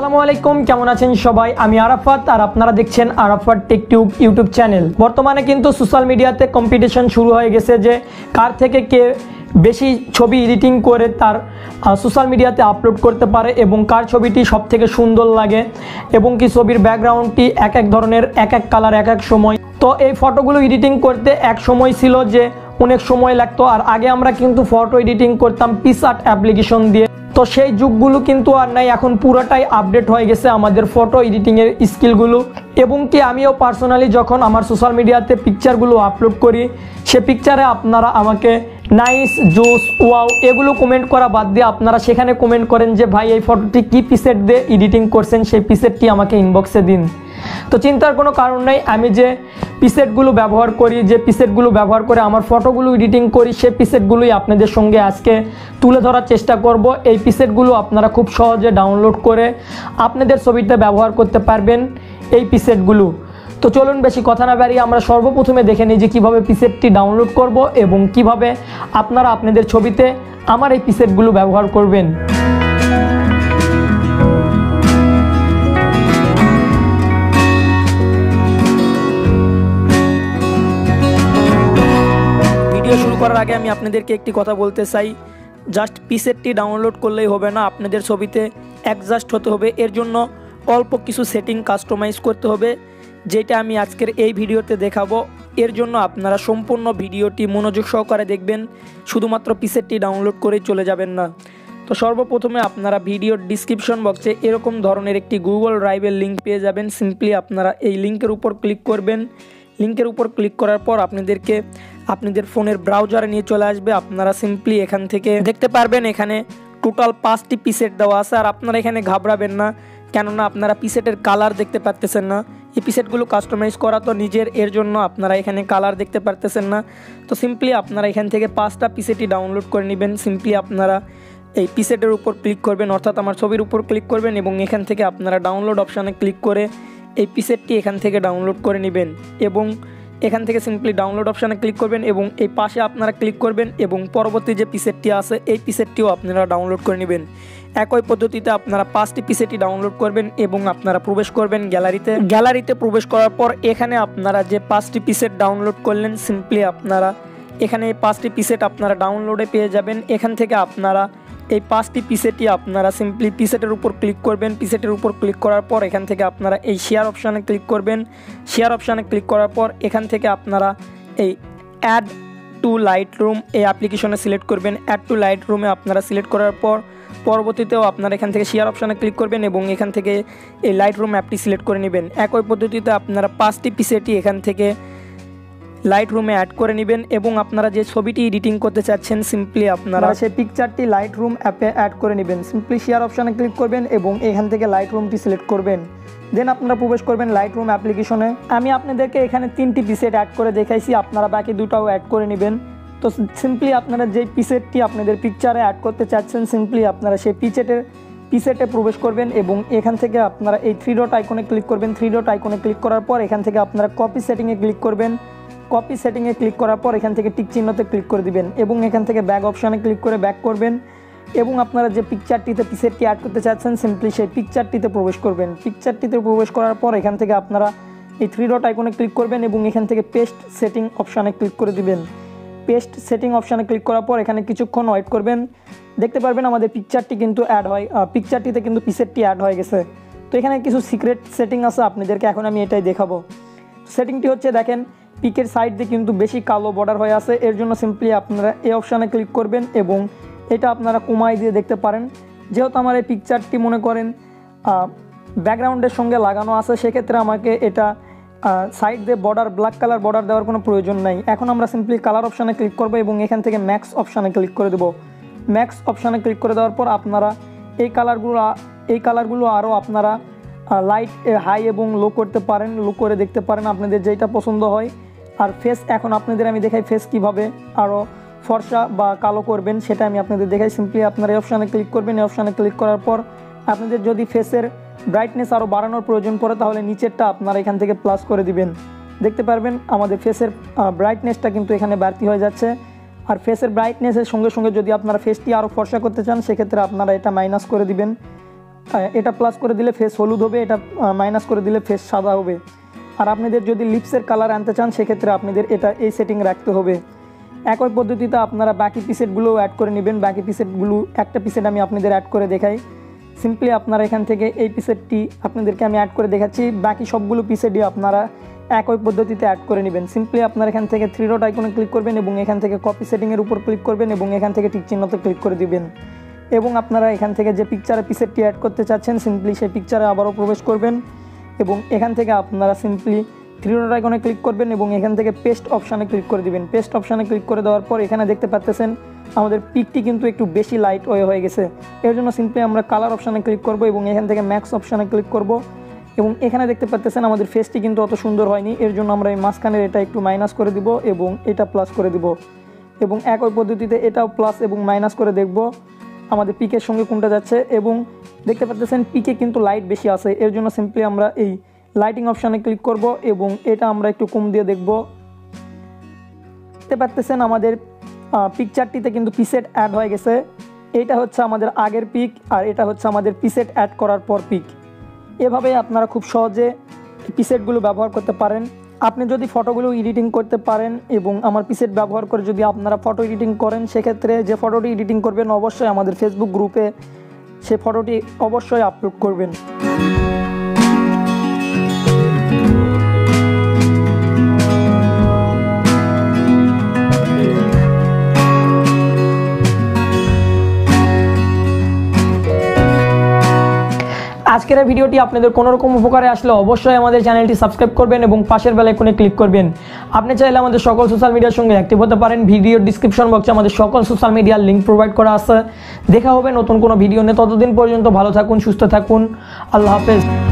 আসসালামু আলাইকুম, কেমন আছেন সবাই? আমি আরাফাত আর আপনারা দেখছেন Arafat tech tube YouTube channel. বর্তমানে কিন্তু সোশ্যাল মিডিয়াতে কম্পিটিশন শুরু হয়ে গেছে যে কার থেকে কে বেশি ছবি এডিটিং করে তার সোশ্যাল মিডিয়াতে আপলোড করতে পারে এবং কার ছবিটি সব থেকে সুন্দর লাগে এবং কি ছবির ব্যাকগ্রাউন্ডটি এক এক ধরনের, এক এক কালার, এক এক সময়। তো এই ফটোগুলো এডিটিং করতে এক সময় ছিল যে অনেক সময় লাগতো, আর আগে আমরা কিন্তু ফটো এডিটিং করতাম পিক্সআর্ট অ্যাপ্লিকেশন দিয়ে। তো সেই যুগগুলো কিন্তু আর নাই, এখন পুরোটাই আপডেট হয়ে গেছে আমাদের ফটো এডিটিংয়ের স্কিলগুলো। এবং কি আমিও পার্সোনালি যখন আমার সোশ্যাল মিডিয়াতে পিকচারগুলো আপলোড করি, সে পিকচারে আপনারা আমাকে নাইস, জোস, ওয়াও এগুলো কমেন্ট করা বাদ দিয়ে আপনারা সেখানে কমেন্ট করেন যে ভাই এই ফটোটি কী পিসেট দিয়ে এডিটিং করছেন, সেই পিসেটটি আমাকে ইনবক্সে দিন। তো চিন্তার কোনো কারণ নেই, আমি যে পিসেটগুলো ব্যবহার করি, যে পিসেটগুলো ব্যবহার করে আমার ফটোগুলো এডিটিং করি, সেই পিসেটগুলোই আপনাদের সঙ্গে আজকে তুলে ধরার চেষ্টা করব। এই পিসেটগুলো আপনারা খুব সহজে ডাউনলোড করে আপনাদের ছবিতে ব্যবহার করতে পারবেন এই পিসেটগুলো। তো চলুন বেশি কথা না বাড়িয়ে আমরা সর্বপ্রথমে দেখে নিই যে কীভাবে পিসেটটি ডাউনলোড করব এবং কিভাবে আপনারা আপনাদের ছবিতে আমার এই পিসেটগুলো ব্যবহার করবেন। ভিডিও শুরু করার আগে আমি আপনাদেরকে একটি কথা বলতে চাই, জাস্ট পিসেটটি ডাউনলোড করলেই হবে না, আপনাদের ছবিতে অ্যাডজাস্ট হতে হবে। এর জন্য অল্প কিছু সেটিং কাস্টমাইজ করতে হবে, যেটা আমি আজকের এই ভিডিওতে দেখাবো। এর জন্য আপনারা সম্পূর্ণ ভিডিওটি মনোযোগ সহকারে দেখবেন, শুধুমাত্র পিসেটটি ডাউনলোড করেই চলে যাবেন না। তো সর্বপ্রথমে আপনারা ভিডিওর ডিসক্রিপশন বক্সে এরকম ধরনের একটি গুগল ড্রাইভের লিঙ্ক পেয়ে যাবেন। সিম্পলি আপনারা এই লিঙ্কের উপর ক্লিক করবেন। লিঙ্কের উপর ক্লিক করার পর আপনাদেরকে আপনাদের ফোনের ব্রাউজারে নিয়ে চলে আসবে। আপনারা সিম্পলি এখান থেকে দেখতে পারবেন এখানে টোটাল 5টি পিসেট দেওয়া আছে। আর আপনারা এখানে ঘাবড়াবেন না, কেননা আপনারা পিসেটের কালার দেখতে পারতেছেন না। এই পিসেটগুলো কাস্টমাইজ করা তো নিজের, এর জন্য আপনারা এখানে কালার দেখতে পারতেছেন না। তো সিম্পলি আপনারা এখান থেকে 5টা পিসেটই ডাউনলোড করে নেবেন। সিম্পলি আপনারা এই পিসেটের উপর ক্লিক করবেন, অর্থাৎ আমার ছবির উপর ক্লিক করবেন এবং এখান থেকে আপনারা ডাউনলোড অপশানে ক্লিক করে এই পিসেটটি এখান থেকে ডাউনলোড করে নেবেন এবং এখান থেকে সিম্পলি ডাউনলোড অপশানে ক্লিক করবেন এবং এই পাশে আপনারা ক্লিক করবেন এবং পরবর্তী যে পিসেটটি আছে এই পিসেটটিও আপনারা ডাউনলোড করে নেবেন। একই পদ্ধতিতে আপনারা 5টি পিসেটই ডাউনলোড করবেন এবং আপনারা প্রবেশ করবেন গ্যালারিতে প্রবেশ করার পর এখানে আপনারা যে 5টি পিসেট ডাউনলোড করলেন, সিম্পলি আপনারা এখানে এই 5টি পিসেট আপনারা ডাউনলোডে পেয়ে যাবেন। এখান থেকে আপনারা এই 5টি পিসেটই আপনারা সিম্পলি পিসেটের উপর ক্লিক করবেন। পিসেটের উপর ক্লিক করার পর এখান থেকে আপনারা এই শেয়ার অপশানে ক্লিক করবেন। শেয়ার অপশানে ক্লিক করার পর এখান থেকে আপনারা এই অ্যাড টু লাইট রুম এই অ্যাপ্লিকেশনে সিলেক্ট করবেন। অ্যাড টু লাইট রুমে আপনারা সিলেক্ট করার পর পরবর্তীতেও আপনারা এখান থেকে শেয়ার অপশানে ক্লিক করবেন এবং এখান থেকে এই লাইট রুম অ্যাপটি সিলেক্ট করে নেবেন। একই পদ্ধতিতে আপনারা 5টি পিসেটই এখান থেকে লাইট রুমে অ্যাড করে নেবেন এবং আপনারা যে ছবিটি এডিটিং করতে চাচ্ছেন সিম্পলি আপনারা সেই পিকচারটি লাইট রুম অ্যাপে অ্যাড করে নেবেন। সিম্পলি শেয়ার অপশানে ক্লিক করবেন এবং এখান থেকে লাইট রুমটি সিলেক্ট করবেন। দেন আপনারা প্রবেশ করবেন লাইট রুম অ্যাপ্লিকেশনে। আমি আপনাদেরকে এখানে 3টি পিসেট অ্যাড করে দেখাইছি, আপনারা বাকি 2টাও অ্যাড করে নেবেন। তো সিম্পলি আপনারা যেই পিসেটটি আপনাদের পিকচারে অ্যাড করতে চাচ্ছেন সিম্পলি আপনারা সেই পিসেটে প্রবেশ করবেন এবং এখান থেকে আপনারা এই 3 ডট আইকনে ক্লিক করবেন। 3 ডট আইকনে ক্লিক করার পর এখান থেকে আপনারা কপি সেটিংয়ে ক্লিক করবেন। কপি সেটিংয়ে ক্লিক করার পর এখান থেকে টিক চিহ্নতে ক্লিক করে দিবেন এবং এখান থেকে ব্যাক অপশানে ক্লিক করে ব্যাক করবেন এবং আপনারা যে পিকচারটিতে পিসেটটি অ্যাড করতে চাচ্ছেন সিম্পলি সেই পিকচারটিতে প্রবেশ করবেন। পিকচারটিতে প্রবেশ করার পর এখান থেকে আপনারা এই 3 ডট আইকনে ক্লিক করবেন এবং এখান থেকে পেস্ট সেটিং অপশানে ক্লিক করে দিবেন। পেস্ট সেটিং অপশানে ক্লিক করার পর এখানে কিছুক্ষণ ওয়েট করবেন। দেখতে পারবেন আমাদের পিকচারটি কিন্তু পিকচারটিতে কিন্তু পিসেটটি অ্যাড হয়ে গেছে। তো এখানে কিছু সিক্রেট সেটিং আছে, আপনাদেরকে এখন আমি এটাই দেখাবো। সেটিংটি হচ্ছে, দেখেন পিকের সাইড দিয়ে কিন্তু বেশি কালো বর্ডার হয়ে আছে, এর জন্য সিম্পলি আপনারা এই অপশানে ক্লিক করবেন এবং এটা আপনারা কমাই দিয়ে দেখতে পারেন। যেহেতু আমার এই পিকচারটি মনে করেন ব্যাকগ্রাউন্ডের সঙ্গে লাগানো আছে, সেক্ষেত্রে আমাকে এটা সাইড দিয়ে ব্ল্যাক কালার বর্ডার দেওয়ার কোনো প্রয়োজন নাই। এখন আমরা সিম্পলি কালার অপশানে ক্লিক করবো এবং এখান থেকে ম্যাক্স অপশানে ক্লিক করে দেবো। ম্যাক্স অপশানে ক্লিক করে দেওয়ার পর আপনারা এই কালারগুলো আরও আপনারা লাইট হাই এবং লো করতে পারেন, লো করে দেখতে পারেন আপনাদের যেটা পছন্দ হয়। আর ফেস এখন আপনাদের আমি দেখাই ফেস কীভাবে আরও ফর্সা বা কালো করবেন সেটা আমি আপনাদের দেখাই। সিম্পলি আপনারা এই অপশানে ক্লিক করবেন। এই অপশানে ক্লিক করার পর আপনাদের যদি ফেসের ব্রাইটনেস আরও বাড়ানোর প্রয়োজন পড়ে তাহলে নিচেরটা আপনারা এখান থেকে প্লাস করে দিবেন। দেখতে পারবেন আমাদের ফেসের ব্রাইটনেসটা কিন্তু এখানে বাড়তি হয়ে যাচ্ছে। আর ফেসের ব্রাইটনেসের সঙ্গে সঙ্গে যদি আপনারা ফেসটি আরও ফর্সা করতে চান সেক্ষেত্রে আপনারা এটা মাইনাস করে দিবেন। এটা প্লাস করে দিলে ফেস হলুদ হবে, এটা মাইনাস করে দিলে ফেস সাদা হবে। আর আপনাদের যদি লিপসের কালার আনতে চান সেক্ষেত্রে আপনাদের এটা এই সেটিং রাখতে হবে। একই পদ্ধতিতে আপনারা বাকি পিসেটগুলো অ্যাড করে নেবেন। বাকি পিসেটগুলো একটা পিসেট আমি আপনাদের অ্যাড করে দেখাই। সিম্পলি আপনারা এখান থেকে এই পিসেটটি আপনাদেরকে আমি অ্যাড করে দেখাচ্ছি। বাকি সবগুলো পিসেটই আপনারা একই পদ্ধতিতে অ্যাড করে নেবেন। সিম্পলি আপনারা এখান থেকে 3 ডট আইকনে ক্লিক করবেন এবং এখান থেকে কপি সেটিংয়ের উপর ক্লিক করবেন এবং এখান থেকে টিক চিহ্নতে ক্লিক করে দিবেন এবং আপনারা এখান থেকে যে পিকচারে পিসেটটি অ্যাড করতে চাচ্ছেন সিম্পলি সেই পিকচারে আবারও প্রবেশ করবেন এবং এখান থেকে আপনারা সিম্পলি 3 ডট আইকনে ক্লিক করবেন এবং এখান থেকে পেস্ট অপশানে ক্লিক করে দিবেন। পেস্ট অপশানে ক্লিক করে দেওয়ার পর এখানে দেখতে পাচ্ছেন আমাদের পিকটি কিন্তু একটু বেশি লাইট হয়ে গেছে। এর জন্য সিম্পলি আমরা কালার অপশানে ক্লিক করব এবং এখান থেকে ম্যাক্স অপশানে ক্লিক করব এবং এখানে দেখতে পাচ্ছেন আমাদের ফেসটি কিন্তু অত সুন্দর হয়নি। এর জন্য আমরা এই মাঝখানের এটা একটু মাইনাস করে দিব এবং এটা প্লাস করে দিব এবং একই পদ্ধতিতে এটাও প্লাস এবং মাইনাস করে দেখব আমাদের পিকের সঙ্গে কোনটা যাচ্ছে। এবং দেখতে পাচ্ছেন পিকে কিন্তু লাইট বেশি আছে, এর জন্য সিম্পলি আমরা এই লাইটিং অপশানে ক্লিক করব এবং এটা আমরা একটু কম দিয়ে দেখব। দেখতে পাচ্ছেন আমাদের পিকচারটিতে কিন্তু পিসেট অ্যাড হয়ে গেছে। এটা হচ্ছে আমাদের আগের পিক আর এটা হচ্ছে আমাদের পিসেট অ্যাড করার পর পিক। এভাবে আপনারা খুব সহজে পিসেটগুলো ব্যবহার করতে পারেন। আপনি যদি ফটোগুলো এডিটিং করতে পারেন এবং আমার পিসেট ব্যবহার করে যদি আপনারা ফটো এডিটিং করেন সেক্ষেত্রে যে ফটোটি এডিটিং করবেন অবশ্যই আমাদের ফেসবুক গ্রুপে সে ফটোটি অবশ্যই আপলোড করবেন। আজকের এই ভিডিওটি আপনাদের কোনো রকম উপকারে আসলে অবশ্যই আমাদের চ্যানেলটি সাবস্ক্রাইব করবেন এবং পাশের বেল আইকনে ক্লিক করবেন। আপনি চাইলে আমাদের সকল সোশ্যাল মিডিয়ার সঙ্গে অ্যাক্টিভ হতে পারেন। ভিডিওর ডিসক্রিপশন বক্সে আমাদের সকল সোশ্যাল মিডিয়ার লিঙ্ক প্রোভাইড করা আছে। দেখা হবে নতুন কোনো ভিডিও নিয়ে। ততদিন পর্যন্ত ভালো থাকুন, সুস্থ থাকুন। আল্লাহ হাফেজ।